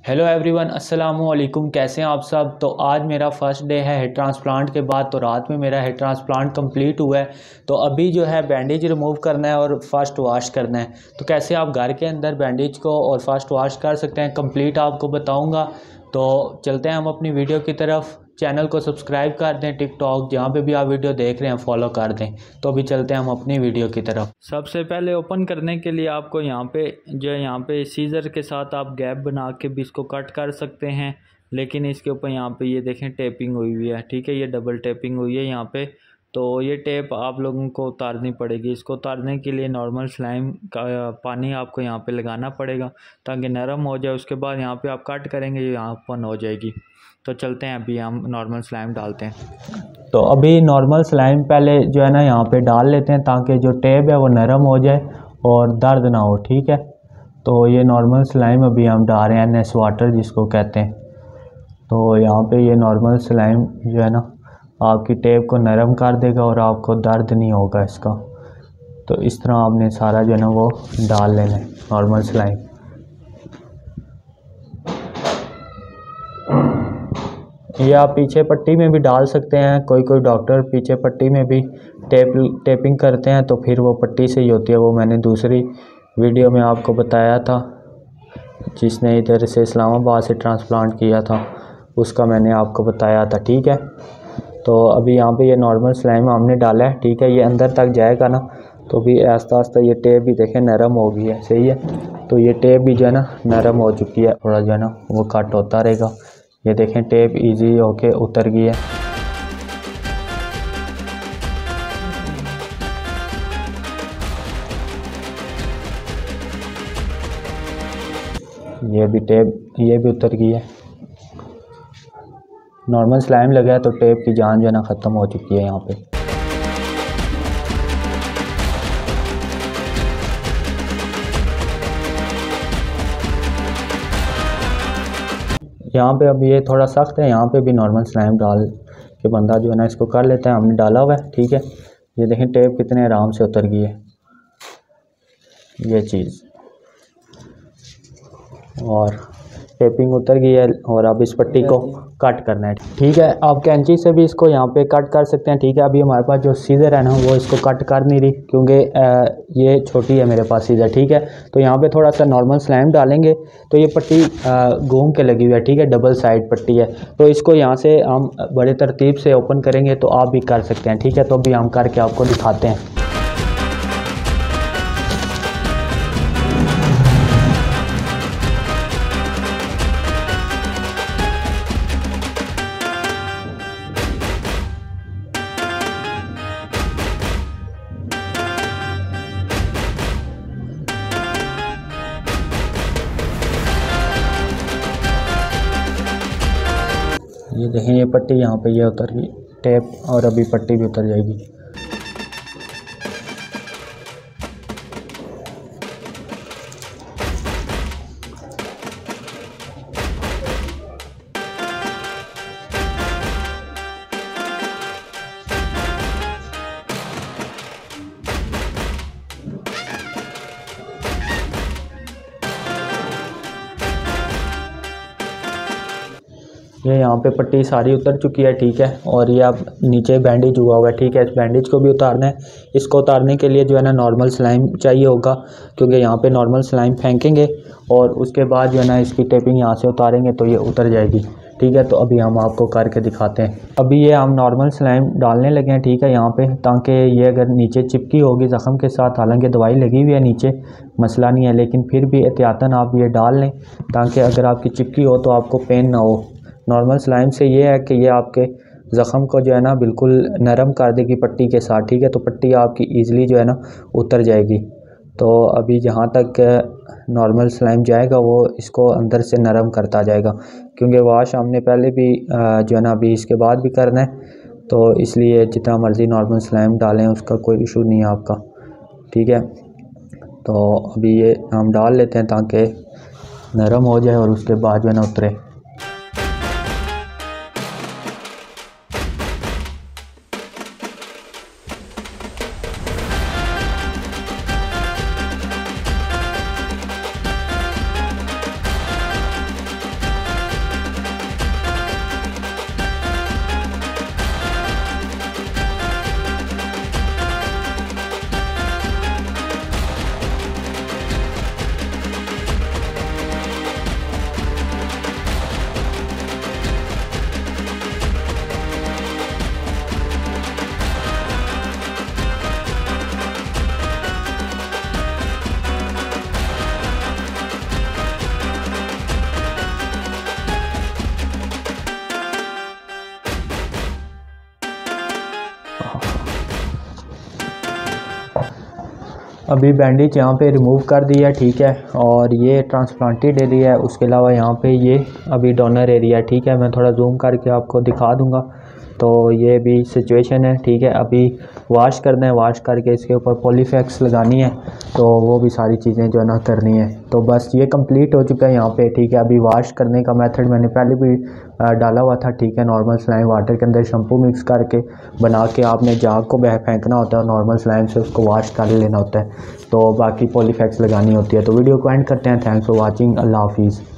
Hello everyone, अस्सलाम वालेकुम। कैसे हैं आप सब। तो आज मेरा फ़र्स्ट डे है हेड ट्रांसप्लांट के बाद। तो रात में मेरा हेड ट्रांसप्लांट कंप्लीट हुआ है। तो अभी जो है बैंडेज रिमूव करना है और फर्स्ट वॉश करना है। तो कैसे आप घर के अंदर बैंडेज को और फर्स्ट वॉश कर सकते हैं कंप्लीट आपको बताऊंगा। तो चलते हैं हम अपनी वीडियो की तरफ। चैनल को सब्सक्राइब कर दें, टिकटॉक जहाँ पे भी आप वीडियो देख रहे हैं फॉलो कर दें। तो अभी चलते हैं हम अपनी वीडियो की तरफ। सबसे पहले ओपन करने के लिए आपको यहाँ पे सीज़र के साथ आप गैप बना के भी इसको कट कर सकते हैं। लेकिन इसके ऊपर यहाँ पे ये देखें टेपिंग हुई हुई है, ठीक है, ये डबल टेपिंग हुई है यहाँ पे। तो ये टेप आप लोगों को उतारनी पड़ेगी। इसको उतारने के लिए नॉर्मल स्लाइम का पानी आपको यहाँ पे लगाना पड़ेगा ताकि नरम हो जाए। उसके बाद यहाँ पे आप कट करेंगे, ये यहाँ ओपन हो जाएगी। तो चलते हैं, अभी हम नॉर्मल स्लाइम डालते हैं। तो अभी नॉर्मल स्लाइम पहले जो है ना यहाँ पे डाल लेते हैं ताकि जो टेप है वो नरम हो जाए और दर्द ना हो, ठीक है। तो ये नॉर्मल स्लाइम अभी हम डाल रहे हैं, नेस वाटर जिसको कहते हैं। तो यहाँ पे ये नॉर्मल स्लाइम जो है ना आपकी टेप को नरम कर देगा और आपको दर्द नहीं होगा इसका। तो इस तरह आपने सारा जो है ना वो डाल लेना है नॉर्मल स्लाइम। ये आप पीछे पट्टी में भी डाल सकते हैं। कोई डॉक्टर पीछे पट्टी में भी टेपिंग करते हैं तो फिर वो पट्टी से ही होती है। वो मैंने दूसरी वीडियो में आपको बताया था, जिसने इधर से इस्लामाबाद से ट्रांसप्लांट किया था, उसका मैंने आपको बताया था, ठीक है। तो अभी यहाँ पे ये नॉर्मल स्लाइम हमने डाला है, ठीक है। ये अंदर तक जाएगा ना तो भी आस्ता आस्ता ये टेप भी देखें नरम हो गई है, सही है। तो ये टेप भी जो है ना नरम हो चुकी है, थोड़ा जो है ना वो कट होता रहेगा। ये देखें टेप इजी होके उतर गई है। ये भी टेप ये भी उतर गई है। नॉर्मल स्लाइम लगा है तो टेप की जान जो है ना ख़त्म हो चुकी है यहाँ पे। यहाँ पे अब ये थोड़ा सख्त है, यहाँ पे भी नॉर्मल स्लाइम डाल के बंदा जो है ना इसको कर लेता है। हमने डाला हुआ है, ठीक है। ये देखें टेप कितने आराम से उतर गई है ये चीज़, और टेपिंग उतर गई है। और अब इस पट्टी को कट करना है, ठीक है। आप कैंची से भी इसको यहाँ पे कट कर सकते हैं, ठीक है। अभी हमारे पास जो सीज़र है ना वो इसको कट कर नहीं रही क्योंकि ये छोटी है मेरे पास सीज़र, ठीक है। तो यहाँ पे थोड़ा सा नॉर्मल स्लाइम डालेंगे तो ये पट्टी घूम के लगी हुई है, ठीक है, डबल साइड पट्टी है। तो इसको यहाँ से हम बड़े तरतीब से ओपन करेंगे तो आप भी कर सकते हैं, ठीक है। तो अभी हम करके आपको दिखाते हैं। ये देखें ये पट्टी यहाँ पे ये उतर गई टेप, और अभी पट्टी भी उतर जाएगी। ये यहाँ पे पट्टी सारी उतर चुकी है, ठीक है। और ये अब नीचे बैंडेज हुआ हुआ है, ठीक है। इस बैंडेज को भी उतारना है। इसको उतारने के लिए जो है ना नॉर्मल स्लाइम चाहिए होगा, क्योंकि यहाँ पे नॉर्मल स्लाइम फेंकेंगे और उसके बाद जो है ना इसकी टेपिंग यहाँ से उतारेंगे तो ये उतर जाएगी, ठीक है। तो अभी हम आपको करके दिखाते हैं। अभी ये हम नॉर्मल स्लाइम डालने लगे हैं, ठीक है, यहाँ पे, ताकि ये अगर नीचे चिपकी होगी ज़ख़म के साथ, हालांकि दवाई लगी हुई है नीचे, मसला नहीं है, लेकिन फिर भी एहतियातन आप ये डाल लें ताकि अगर आपकी चिपकी हो तो आपको पेन ना हो। नॉर्मल स्लाइम से ये है कि ये आपके ज़ख़म को जो है ना बिल्कुल नरम कर देगी पट्टी के साथ, ठीक है। तो पट्टी आपकी ईज़िली जो है ना उतर जाएगी। तो अभी जहाँ तक नॉर्मल स्लाइम जाएगा वो इसको अंदर से नरम करता जाएगा, क्योंकि वॉश हमने पहले भी जो है ना अभी इसके बाद भी करना है। तो इसलिए जितना मर्ज़ी नॉर्मल स्लाइम डालें उसका कोई इशू नहीं है आपका, ठीक है। तो अभी ये हम डाल लेते हैं ताकि नरम हो जाए और उसके बाद जो है ना उतरे। अभी बैंडेज यहाँ पे रिमूव कर दिया, ठीक है। और ये ट्रांसप्लांटेड एरिया है, उसके अलावा यहाँ पे ये अभी डोनर एरिया है, ठीक है। मैं थोड़ा जूम करके आपको दिखा दूँगा। तो ये भी सिचुएशन है, ठीक है। अभी वाश करना है, वाश करके इसके ऊपर पॉलीफैक्स लगानी है, तो वो भी सारी चीज़ें जो है ना करनी है। तो बस ये कंप्लीट हो चुका है यहाँ पे, ठीक है। अभी वाश करने का मेथड मैंने पहले भी डाला हुआ था, ठीक है। नॉर्मल स्लाइम वाटर के अंदर शैम्पू मिक्स करके बना के आपने जाग को बह फेंकना होता है और नॉर्मल स्लाइम से उसको वाश कर लेना होता है। तो बाकी पॉलीफैक्स लगानी होती है। तो वीडियो को एंड करते हैं। Thanks for watching. अल्लाह हाफिज़।